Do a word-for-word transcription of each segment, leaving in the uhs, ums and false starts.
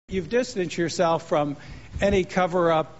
You've distanced yourself from any cover-up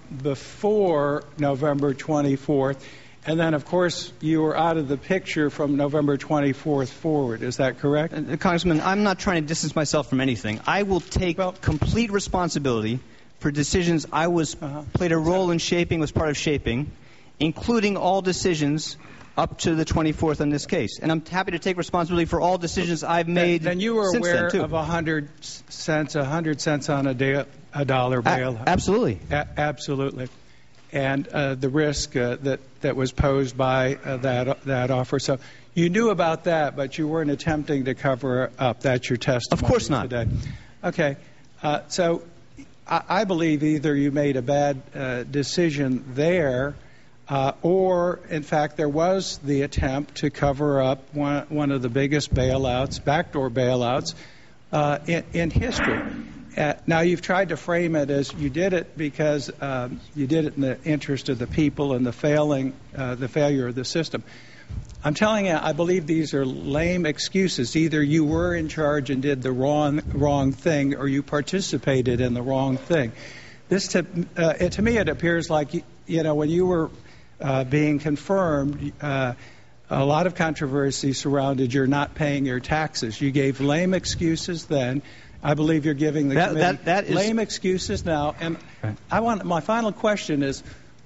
before November twenty-fourth, and then, of course, you were out of the picture from November twenty-fourth forward. Is that correct? Uh, Congressman, I'm not trying to distance myself from anything. I will take well, complete responsibility for decisions I was uh-huh. played a role in shaping, was part of shaping, including all decisions up to the twenty-fourth in this case. And I'm happy to take responsibility for all decisions I've made. Then you were since aware then, too. of a hundred cents, a hundred cents on a, day, a dollar bail. A- absolutely. A- absolutely. And uh, the risk uh, that that was posed by uh, that that offer. So you knew about that, but you weren't attempting to cover up. That's your testimony. Of course not. Today. Okay. Uh, so I, I believe either you made a bad uh, decision there. Uh, or, in fact, there was the attempt to cover up one, one of the biggest bailouts, backdoor bailouts, uh, in, in history. Uh, now, you've tried to frame it as you did it because um, you did it in the interest of the people and the failing, uh, the failure of the system. I'm telling you, I believe these are lame excuses. Either you were in charge and did the wrong wrong thing, or you participated in the wrong thing. This, to, uh, it, to me, it appears like you, you know when you were Uh, being confirmed, uh, a lot of controversy surrounded your not paying your taxes. You gave lame excuses then. I believe you're giving the that, committee that, that is... lame excuses now. And I want my final question is,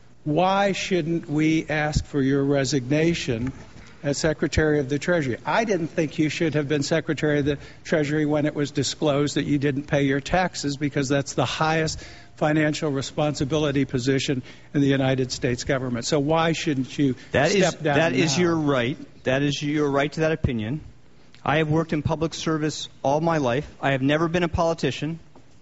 why shouldn't we ask for your resignation as Secretary of the Treasury? I didn't think you should have been Secretary of the Treasury when it was disclosed that you didn't pay your taxes, because that's the highest financial responsibility position in the United States government. So why shouldn't you that step is, down That now? is your right. That is your right to that opinion. I have worked in public service all my life. I have never been a politician.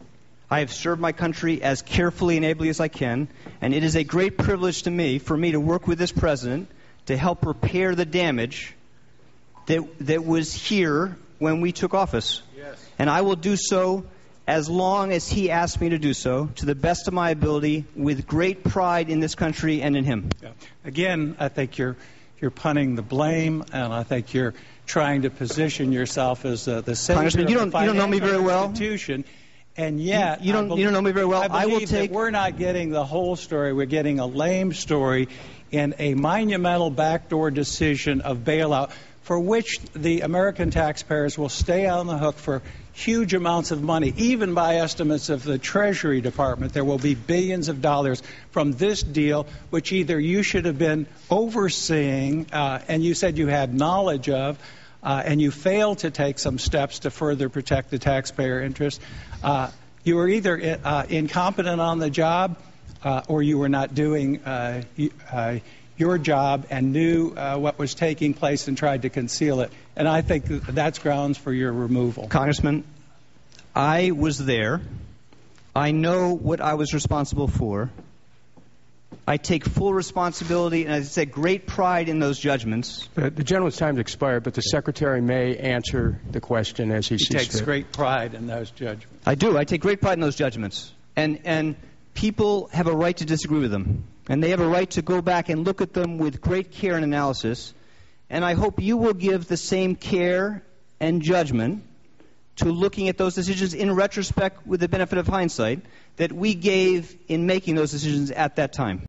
I have served my country as carefully and ably as I can, and it is a great privilege to me for me to work with this president to help repair the damage that that was here when we took office. Yes. And I will do so as long as he asks me to do so, to the best of my ability, with great pride in this country and in him. Yeah. Again, I think you're you're punting the blame, and I think you're trying to position yourself as uh, the savior Congressman, you of don't the you don't know me very well. Institution. And yet, you, you don't believe, you don't know me very well. I, I will that take. We're not getting the whole story. We're getting a lame story in a monumental backdoor decision of bailout, for which the American taxpayers will stay on the hook for huge amounts of money. Even by estimates of the Treasury Department, there will be billions of dollars from this deal, which either you should have been overseeing, uh, and you said you had knowledge of, uh, and you failed to take some steps to further protect the taxpayer interest. Uh, you were either uh, incompetent on the job, uh, or you were not doing uh, uh, your job and knew uh, what was taking place and tried to conceal it. And I think that's grounds for your removal. Congressman, I was there. I know what I was responsible for. I take full responsibility, and I take great pride in those judgments. The, the gentleman's time has expired, but the Secretary may answer the question as he, he sees fit. He takes great pride in those judgments. I do. I take great pride in those judgments. And, and people have a right to disagree with them. And they have a right to go back and look at them with great care and analysis. And I hope you will give the same care and judgment to looking at those decisions in retrospect with the benefit of hindsight that we gave in making those decisions at that time.